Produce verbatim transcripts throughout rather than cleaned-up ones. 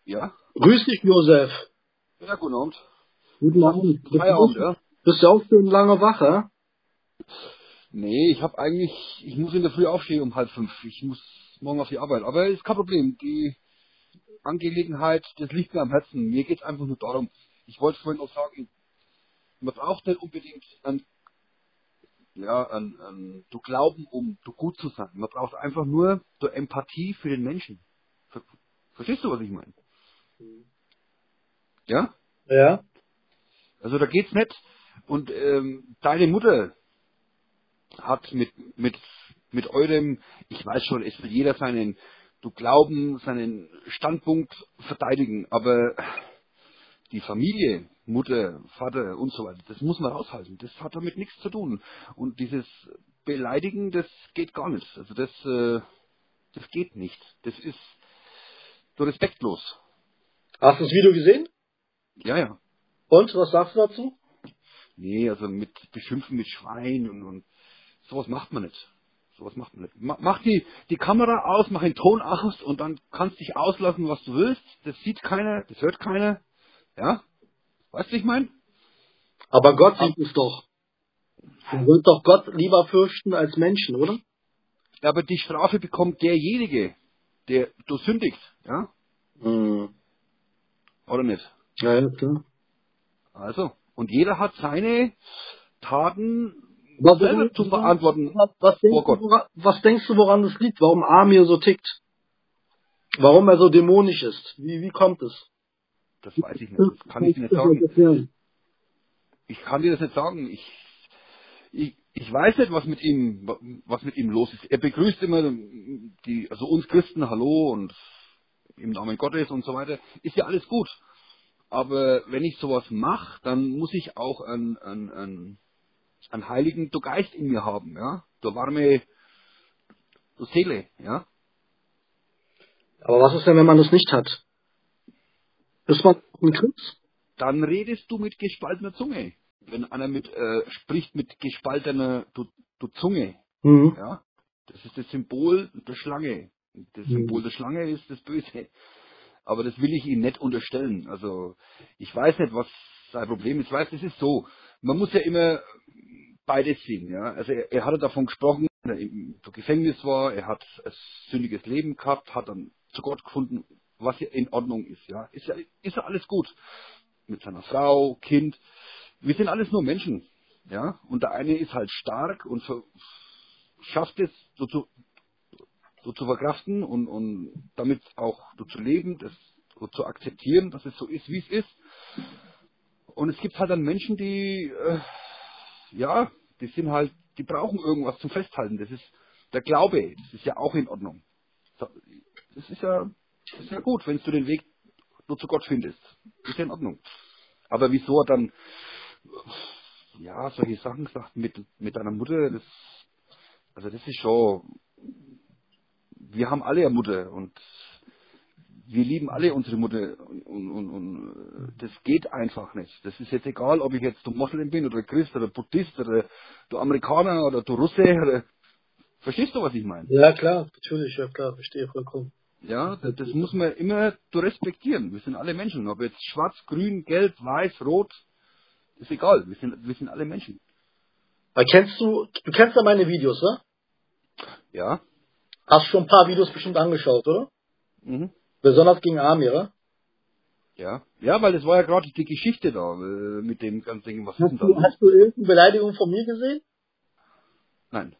Ja? Grüß dich, Josef. Ja, guten Abend. Guten Abend. Feierabend, ja? Bist du auch schön lange wach, ja? Nee, ich habe eigentlich, ich muss in der Früh aufstehen um halb fünf. Ich muss morgen auf die Arbeit. Aber ist kein Problem. Die Angelegenheit, das liegt mir am Herzen. Mir geht's einfach nur darum. Ich wollte vorhin auch sagen, man braucht nicht unbedingt ein, ja, ein, ein, du Glauben, um du gut zu sein. Man braucht einfach nur so Empathie für den Menschen. Ver Verstehst du, was ich meine? Ja? Ja. Also da geht's nicht. Und ähm, deine Mutter hat mit mit mit eurem, ich weiß schon, es will jeder seinen, du Glauben, seinen Standpunkt verteidigen, aber die Familie, Mutter, Vater und so weiter, das muss man raushalten. Das hat damit nichts zu tun. Und dieses Beleidigen, das geht gar nicht. Also das, äh, das geht nicht. Das ist so respektlos. Hast du das Video gesehen? Ja, ja. Und, was sagst du dazu? Nee, also mit Beschimpfen mit Schwein und, und sowas macht man nicht. Sowas macht man nicht. Ma- Mach die, die Kamera aus, mach den Ton aus und dann kannst dich auslassen, was du willst. Das sieht keiner, das hört keiner. Ja? Weißt du, wie ich meine? Aber Gott Ab- sieht es doch. Man wird doch Gott lieber fürchten als Menschen, oder? Aber die Strafe bekommt derjenige, der du sündigst. Ja? Mhm. Oder nicht? Ja, ja, klar. Also. Und jeder hat seine Taten Aber selber woran, zu woran, verantworten was, was, vor denkst du, Gott. woran, was denkst du, woran das liegt? Warum Amir so tickt? Warum er so dämonisch ist? Wie, wie kommt es? Das weiß ich nicht. Das kann ich dir nicht Das sagen. erklären. Ich kann dir das nicht sagen. Ich, ich, ich weiß nicht, was mit ihm, was mit ihm los ist. Er begrüßt immer die, also uns Christen, hallo und im Namen Gottes und so weiter. Ist ja alles gut. Aber wenn ich sowas mache, dann muss ich auch einen, einen, einen, einen heiligen du Geist in mir haben, ja. Du warme du Seele, ja. Aber was ist denn, wenn man das nicht hat? Ist man ein Christ? Dann redest du mit gespaltener Zunge. Wenn einer mit äh, spricht mit gespaltener du, du Zunge, Mhm. ja, das ist das Symbol der Schlange. Das Symbol Mhm. der Schlange ist das Böse. Aber das will ich ihm nicht unterstellen. Also ich weiß nicht, was sein Problem ist. Ich weiß, es ist so. Man muss ja immer beides sehen. Ja? Also er, er hatte davon gesprochen, dass er im Gefängnis war, er hat ein sündiges Leben gehabt, hat dann zu Gott gefunden, was ja in Ordnung ist. Ja, ist ja, ist ja alles gut. Mit seiner Frau, Kind. Wir sind alles nur Menschen. Ja, und der eine ist halt stark und ver schafft es, so zu, so zu verkraften und, und damit auch so zu leben, das so zu akzeptieren, dass es so ist, wie es ist. Und es gibt halt dann Menschen, die, äh, ja, die sind halt, die brauchen irgendwas zum Festhalten. Das ist der Glaube, das ist ja auch in Ordnung. So, das ist ja, das ist ja gut, wenn du den Weg nur zu Gott findest. Das ist ja in Ordnung. Aber wieso er dann, ja, solche Sachen sagt mit, mit deiner Mutter, das, also das ist schon, wir haben alle eine Mutter und wir lieben alle unsere Mutter und, und, und, und das geht einfach nicht. Das ist jetzt egal, ob ich jetzt du Moslem bin oder Christ oder Buddhist oder du Amerikaner oder du Russe oder, verstehst du, was ich meine? Ja, klar, natürlich, ja klar, verstehe vollkommen. Ja, das, das muss man immer zu respektieren. Wir sind alle Menschen. Ob jetzt schwarz, grün, gelb, weiß, rot, ist egal. Wir sind, wir sind alle Menschen. Aber kennst du, du kennst ja meine Videos, ne? Ja. Hast schon ein paar Videos bestimmt angeschaut, oder? Mhm. Besonders gegen Amir, oder? Ja. Ja, weil das war ja gerade die Geschichte da äh, mit dem ganzen Ding. Was ist denn Hast da du, los? hast du irgendeine Beleidigung von mir gesehen? Nein.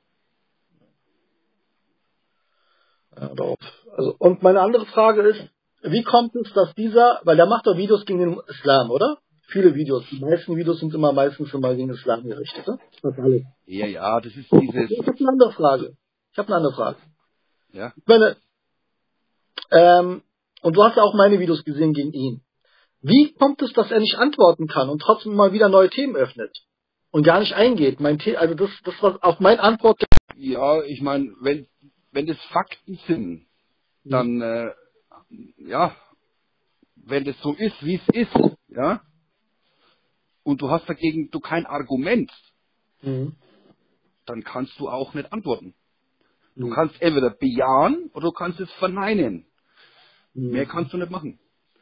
Ja, doch. Also, und meine andere Frage ist, wie kommt es, dass dieser, weil der macht doch Videos gegen den Islam, oder? Viele Videos. Die meisten Videos sind immer meistens immer gegen den Islam gerichtet, ne? Fast alle. Ja, ja, das ist Okay, dieses, ich habe eine andere Frage. Ich habe eine andere Frage. ja. Ich meine, ähm, und du hast ja auch meine Videos gesehen gegen ihn. Wie kommt es, dass er nicht antworten kann und trotzdem mal wieder neue Themen öffnet und gar nicht eingeht? Mein The also das, das was auf meine Antwort. Ja, ich meine, wenn, wenn das Fakten sind, dann, äh, ja, wenn das so ist, wie es ist, ja, und du hast dagegen du kein Argument, Mhm. dann kannst du auch nicht antworten. Du Mhm. kannst entweder bejahen oder du kannst es verneinen. Mehr Mhm. kannst du nicht machen.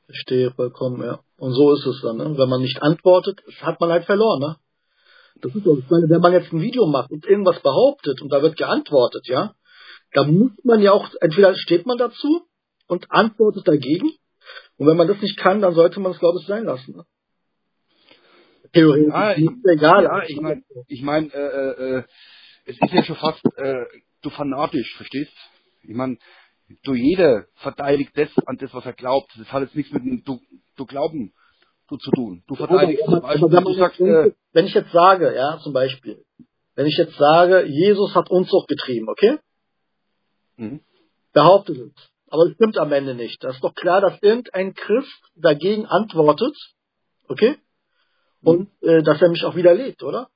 Verstehe vollkommen, ja. Und so ist es dann, ne? Wenn man nicht antwortet, hat man halt verloren, ne? Das ist so. Ich meine, wenn man jetzt ein Video macht und irgendwas behauptet und da wird geantwortet, ja, da muss man ja auch, entweder steht man dazu und antwortet dagegen, und wenn man das nicht kann, dann sollte man es, glaube ich, sein lassen, ne? Theoretisch. Ja, ich, Ist egal. ja, ich meine, ich mein, äh, äh, es ist ja schon fast, äh, du fanatisch, verstehst? Ich meine, du jeder verteidigt das an das, was er glaubt. Das hat jetzt nichts mit dem du, du Glauben du zu tun. Du verteidigst zum Beispiel, Aber wenn, du man sagst, jetzt, äh, wenn ich jetzt sage, ja, zum Beispiel, wenn ich jetzt sage, Jesus hat Unzucht getrieben, okay? mhm, Behauptet es. Aber es stimmt am Ende nicht. Das ist doch klar, dass irgendein Christ dagegen antwortet, okay? Und mhm, äh, dass er mich auch widerlegt, oder?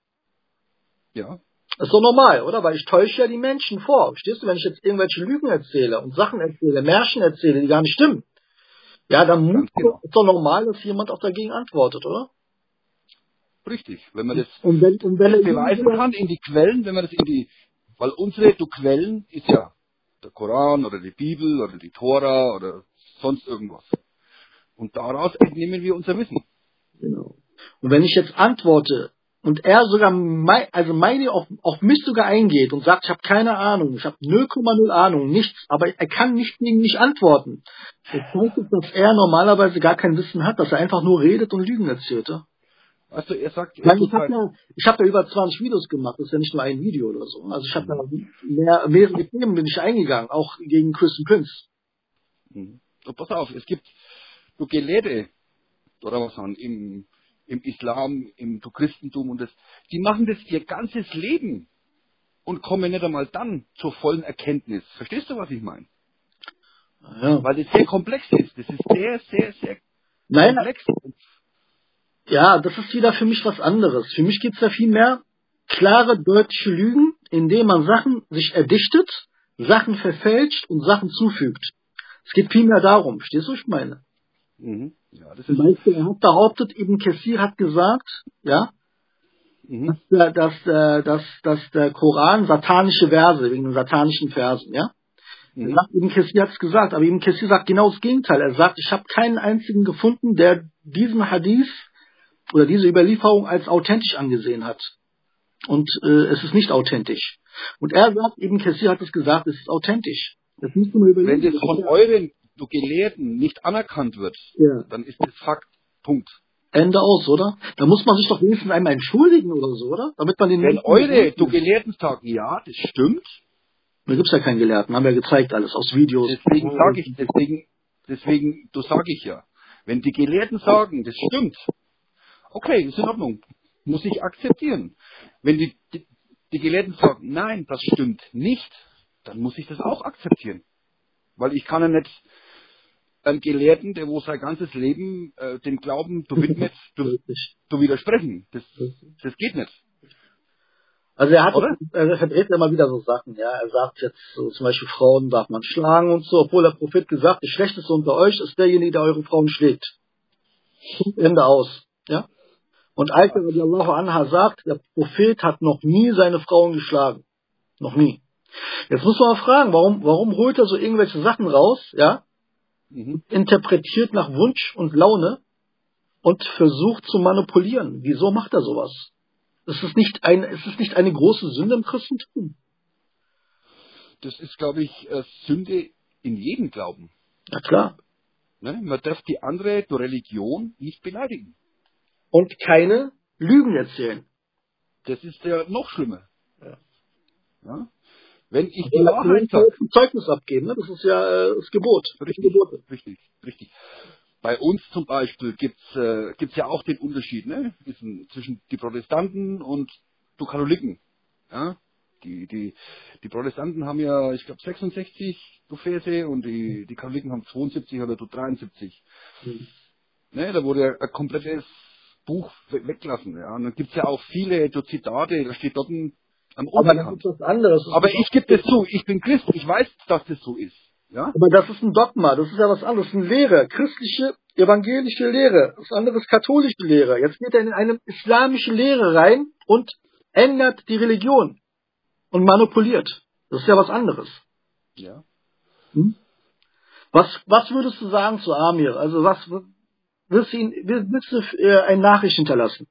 ja, Das ist doch normal, oder? Weil ich täusche ja die Menschen vor. Verstehst du, wenn ich jetzt irgendwelche Lügen erzähle und Sachen erzähle, Märchen erzähle, die gar nicht stimmen, ja, dann muss, ganz genau. ist doch normal, dass jemand auch dagegen antwortet, oder? Richtig. Wenn man das Und wenn, und wenn er beweisen kann in die Quellen, wenn man das in die, weil unsere du Quellen ist ja der Koran oder die Bibel oder die Tora oder sonst irgendwas. Und daraus entnehmen wir unser Wissen. Genau. Und wenn ich jetzt antworte und er sogar mei, also meine auf, auf mich sogar eingeht und sagt, ich habe keine Ahnung, ich habe null Komma null Ahnung, nichts, aber er kann nicht gegen mich antworten. Das heißt, dass er normalerweise gar kein Wissen hat, dass er einfach nur redet und Lügen erzählt. Ja? Weißt du, er sagt, Ich er meine, tut ich habe halt, ja, ich hab ja über zwanzig Videos gemacht, das ist ja nicht nur ein Video oder so. Also ich habe da mhm, mehr, mehrere Themen bin ich eingegangen, auch gegen Christian Prince. mhm. So, pass auf, es gibt du Gelehrte, oder was sagen, im, im Islam, im du Christentum und das, die machen das ihr ganzes Leben und kommen nicht einmal dann zur vollen Erkenntnis. Verstehst du, was ich meine? Ja. Weil das sehr komplex ist. Das ist sehr, sehr, sehr Nein, komplex. ja, das ist wieder für mich was anderes. Für mich geht's da viel mehr klare, deutliche Lügen, indem man Sachen sich erdichtet, Sachen verfälscht und Sachen zufügt. Es geht viel mehr darum. Verstehst du, was ich meine? Mhm. Ja, das Zum ist. Beispiel, er hat behauptet, Ibn Kathir hat gesagt, ja, Mhm. dass, der- dass, äh, dass, dass der Koran satanische Verse, wegen den satanischen Versen, ja. Er Mhm. sagt, Ibn Kathir hat es gesagt, aber Ibn Kathir sagt genau das Gegenteil. Er sagt, ich habe keinen einzigen gefunden, der diesen Hadith oder diese Überlieferung als authentisch angesehen hat. Und äh, es ist nicht authentisch. Und er sagt, Ibn Kathir hat es gesagt, es ist authentisch. Das musst du mal Wenn überlegen. das von euren du Gelehrten nicht anerkannt wird, Ja. dann ist das Fakt. Punkt. Ende aus, oder? Da muss man sich doch wenigstens einmal entschuldigen oder so, oder? Damit man den Wenn Menschen eure nicht- du Gelehrten sagen, ja, das stimmt, Da gibt's ja keinen Gelehrten, haben wir gezeigt alles, aus Videos. deswegen sage ich, deswegen, deswegen, du sage ich ja. Wenn die Gelehrten sagen, das stimmt, okay, ist in Ordnung. Muss ich akzeptieren. Wenn die, die, die Gelehrten sagen, nein, das stimmt nicht, dann muss ich das auch akzeptieren. Weil ich kann ja nicht einem Gelehrten, der wo sein ganzes Leben äh, dem Glauben du widmet, du, Richtig. du widersprechen. Das, das geht nicht. Also er hat, Oder? er verdreht immer wieder so Sachen, ja. Er sagt jetzt so, zum Beispiel Frauen darf man schlagen und so, obwohl der Prophet gesagt, der Schlechteste unter euch ist derjenige, der eure Frauen schlägt. Punkt, Ende aus, ja. Und Aisha radiallahu anha sagt, der Prophet hat noch nie seine Frauen geschlagen. Noch nie. Jetzt muss man mal fragen, warum, warum holt er so irgendwelche Sachen raus, ja, Mhm. interpretiert nach Wunsch und Laune und versucht zu manipulieren. Wieso macht er sowas? Es ist nicht ein, es ist nicht eine große Sünde im Christentum. Das ist, glaube ich, äh, Sünde in jedem Glauben. Ja klar. Ne? Man darf die andere, die Religion, nicht beleidigen. Und keine Lügen erzählen. Das ist ja noch schlimmer. Ja. Ja? Wenn ich die Wahrheit sage. sage, Zeugnis abgeben, ne? Das ist ja äh, das Gebot. richtig, Gebote. richtig, richtig. Bei uns zum Beispiel gibt's äh, gibt's ja auch den Unterschied, ne? Zwischen zwischen die Protestanten und die Katholiken. Ja? Die, die, die Protestanten haben ja, ich glaube, sechsundsechzig Verse und die, die Katholiken haben zweiundsiebzig oder dreiundsiebzig. Mhm. Ne? Da wurde ja ein komplettes Buch we- weggelassen. Ja? Und dann gibt's ja auch viele so Zitate, da steht dort ein, am Aber das Unbekannt. ist was anderes. Aber ich gebe das zu, ich bin Christ, ich weiß, dass das so ist. Ja? Aber das ist ein Dogma, das ist ja was anderes, eine Lehre, christliche, evangelische Lehre, das andere ist katholische Lehre. Jetzt geht er in eine islamische Lehre rein und ändert die Religion und manipuliert. Das ist ja was anderes. Ja. Hm? Was, was würdest du sagen zu Amir? Also was willst du ihn, willst du äh, eine Nachricht hinterlassen?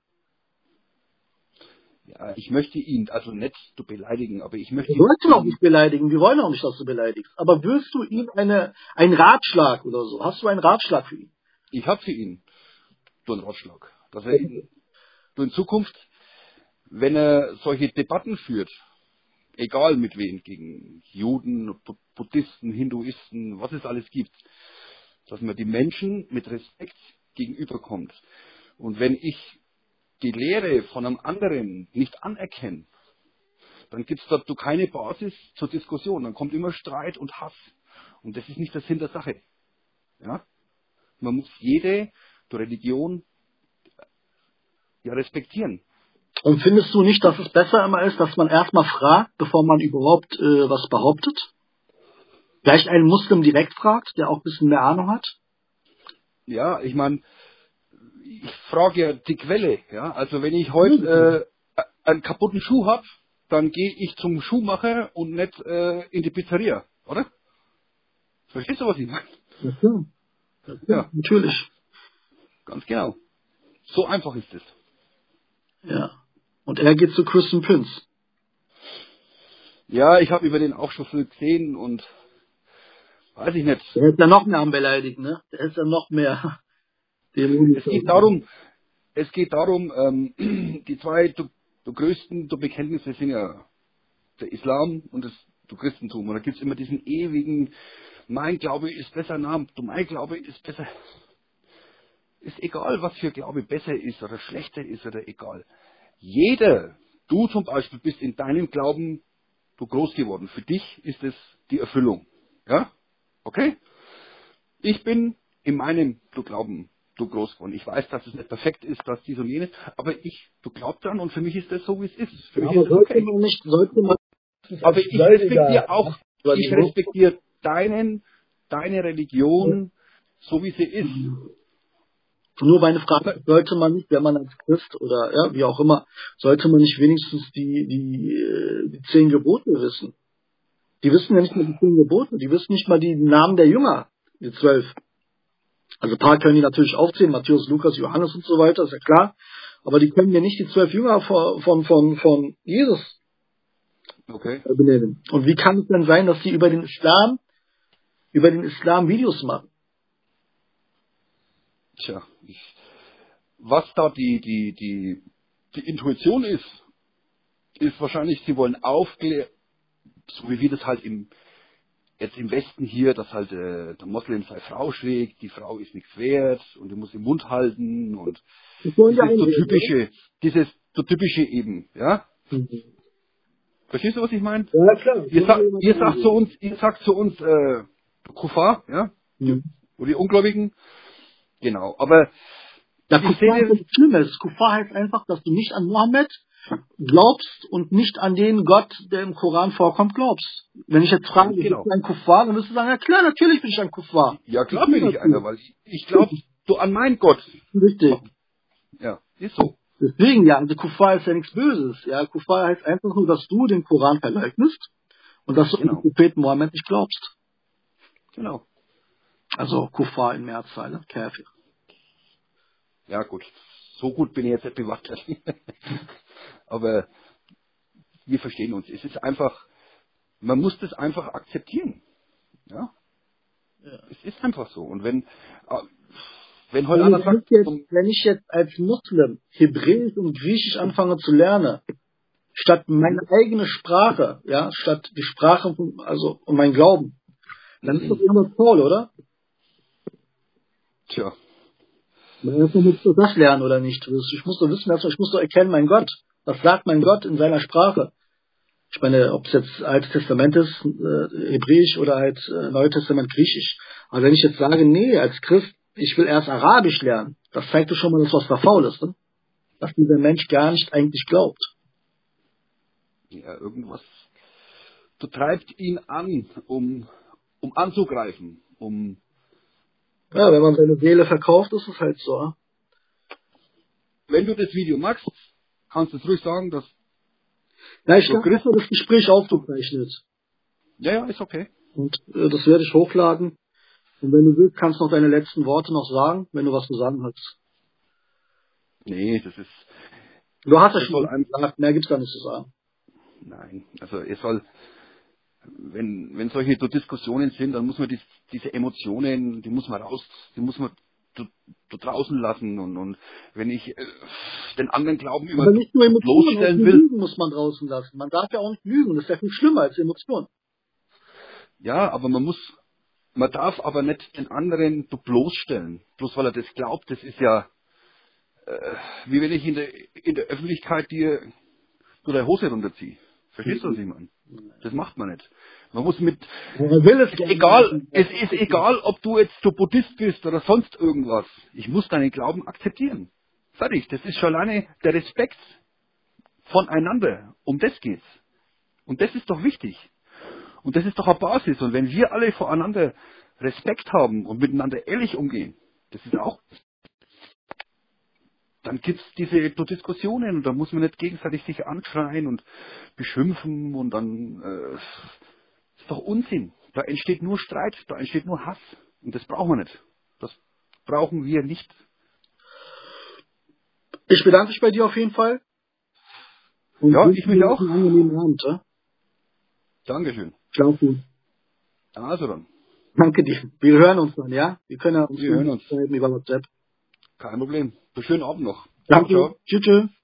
Ja, ich möchte ihn also nicht zu beleidigen, aber ich möchte Wir ihn. wollten auch nicht beleidigen, wir wollen auch nicht, dass du beleidigst. Aber willst du ihm eine, einen Ratschlag oder so? Hast du einen Ratschlag für ihn? Ich habe für ihn so einen Ratschlag, dass er in, so in Zukunft, wenn er solche Debatten führt, egal mit wem, gegen Juden, Bu- Buddhisten, Hinduisten, was es alles gibt, dass man die Menschen mit Respekt gegenüberkommt. Und wenn ich die Lehre von einem anderen nicht anerkenne, dann gibt es dazu keine Basis zur Diskussion. Dann kommt immer Streit und Hass. Und das ist nicht der Sinn der Sache. Ja? Man muss jede Religion ja respektieren. Und findest du nicht, dass es besser immer ist, dass man erstmal fragt, bevor man überhaupt äh, was behauptet? Vielleicht einen Muslim direkt fragt, der auch ein bisschen mehr Ahnung hat? Ja, ich meine, ich frage ja die Quelle. Ja? Also wenn ich heute äh, einen kaputten Schuh habe, dann gehe ich zum Schuhmacher und nicht äh, in die Pizzeria, oder? Verstehst du, was ich meine? Ja, klar. Ja, klar. Ja, Natürlich. ganz genau. So einfach ist es. Ja. Und er geht zu Christian Prince. Ja, ich habe über den auch schon viel gesehen und weiß ich nicht. Der ist ja noch mehr am Beleidigen, ne? Der ist ja noch mehr dämonisch. Es geht darum, es geht darum, ähm, die zwei du, du größten du Bekenntnisse sind ja der Islam und das du Christentum. Und da gibt es immer diesen ewigen, mein Glaube ist besser, na, du mein Glaube ist besser. Ist egal, was für Glaube besser ist oder schlechter ist oder egal. Jeder, du zum Beispiel bist in deinem Glauben du groß geworden. Für dich ist es die Erfüllung. Ja? Okay? Ich bin in meinem du Glauben du groß geworden. Ich weiß, dass es nicht perfekt ist, dass dies und jenes, aber ich, du glaubst dran und für mich ist das so, wie es ist. Für Ja, mich aber ist es sollte okay. man nicht, sollte man Aber ich respektiere auch, über ich die respektiere deinen, deine Religion, so wie sie ist. Nur meine Frage, sollte man nicht, wenn man als Christ oder ja, wie auch immer, sollte man nicht wenigstens die, die, äh, die zehn Gebote wissen? Die wissen ja nicht mal die zehn Gebote, die wissen nicht mal die Namen der Jünger, die zwölf. Also ein paar können die natürlich aufzählen, Matthäus, Lukas, Johannes und so weiter, ist ja klar. Aber die können ja nicht die zwölf Jünger von, von, von, von Jesus Okay. benennen. Und wie kann es denn sein, dass sie über den Islam, über den Islam Videos machen? Tja, ich, was da die, die, die, die Intuition ist, ist wahrscheinlich, sie wollen aufklären, so wie wir das halt im, jetzt im Westen hier, dass halt äh, der Moslem sei Frau schlägt, die Frau ist nichts wert und die muss den Mund halten und Das wollen dieses die so einreden, typische, dieses so typische eben, ja? oder? Mhm. Verstehst du, was ich meine? Ja, klar. Ihr, sa ihr sagt zu uns, ihr sagt zu uns, äh, Kuffar, ja? Mhm. Oder die Ungläubigen. Genau, aber Ja, ich Kuffar sehe ist das, nichts Schlimmes. Kuffar heißt einfach, dass du nicht an Mohammed glaubst und nicht an den Gott, der im Koran vorkommt, glaubst. Wenn ich jetzt frage, genau. bist du ein Kuffar, dann wirst du sagen, ja klar, natürlich bin ich ein Kuffar. Ja, klar bin ich einer, weil ich, ich glaube so an meinen Gott. Richtig. Ja, ist so. Deswegen, ja, also Kuffar ist ja nichts Böses. Ja, Kuffar heißt einfach nur, dass du den Koran verleugnest und dass du an Genau. den Propheten Mohammed nicht glaubst. Genau. Also Kuffar in Mehrzahl, ne? Kafir. Ja, gut. So gut bin ich jetzt nicht bewaffnet. Aber wir verstehen uns. Es ist einfach, man muss das einfach akzeptieren. Ja? Ja. Es ist einfach so. Und wenn, äh, wenn heute Wenn einer ich, sagt, jetzt, zum- wenn ich jetzt als Muslim Hebräisch und Griechisch anfange zu lernen, statt meine eigene Sprache, ja, statt die Sprache, von, also und mein Glauben, dann ist das immer faul, oder? tja, Erstmal musst du das lernen oder nicht. Ich muss doch wissen, ich muss doch erkennen, mein Gott, was sagt mein Gott in seiner Sprache? Ich meine, ob es jetzt Altes Testament ist, äh, Hebräisch oder halt äh, Neues Testament Griechisch. Aber wenn ich jetzt sage, nee, als Christ, ich will erst Arabisch lernen, das zeigt doch schon mal, dass was da faul ist, ne? Dass dieser Mensch gar nicht eigentlich glaubt. ja, irgendwas du treibt ihn an, um, um anzugreifen, um, Ja, wenn man seine Seele verkauft, ist es halt so. Ne? wenn du das Video magst, kannst du es ruhig sagen, dass, Na, ich So, habe Christ- das Gespräch aufgezeichnet. ja, ja, ist okay. Und äh, das werde ich hochladen. Und wenn du willst, kannst du noch deine letzten Worte noch sagen, wenn du was zu sagen hast. Nee, das ist... Du hast ja das schon soll einem, gesagt, mehr gibt's gar nicht zu sagen. Nein, also es soll... Wenn, wenn solche so Diskussionen sind, dann muss man die, diese Emotionen, die muss man raus, die muss man da, da draußen lassen. Und, und wenn ich äh, den anderen Glauben über Aber nicht nur Emotionen, auch bloßstellen die will... Lügen muss man draußen lassen. Man darf ja auch nicht lügen, das ist ja viel schlimmer als Emotionen. Ja, aber man muss... Man darf aber nicht den anderen so bloßstellen, bloß weil er das glaubt. Das ist ja, äh, wie wenn ich in der, in der Öffentlichkeit dir nur deine Hose runterziehe. Verstehst du, was ich meine? Das macht man nicht. Man muss mit, Er will es ist gerne egal, machen. es ist egal, ob du jetzt so Buddhist bist oder sonst irgendwas. Ich muss deinen Glauben akzeptieren. Fertig. Das ist schon alleine der Respekt voneinander. Um das geht's. Und das ist doch wichtig. Und das ist doch eine Basis. Und wenn wir alle voreinander Respekt haben und miteinander ehrlich umgehen, das ist auch, dann gibt's diese Diskussionen und da muss man nicht gegenseitig sich anschreien und beschimpfen und dann, äh, das ist doch Unsinn. Da entsteht nur Streit, da entsteht nur Hass. Und das brauchen wir nicht. Das brauchen wir nicht. Ich bedanke mich bei dir auf jeden Fall. Und Ja, wünsche ich mich dir auch. einen angenehmen Abend. Ja? Dankeschön. Schlaf gut. Also dann, Danke dir. Wir hören uns dann, ja? Wir können ja uns wir hören uns. schreiben über WhatsApp. Kein Problem. Schönen Abend noch. Ciao, Danke. ciao. Tschüss, tschüss.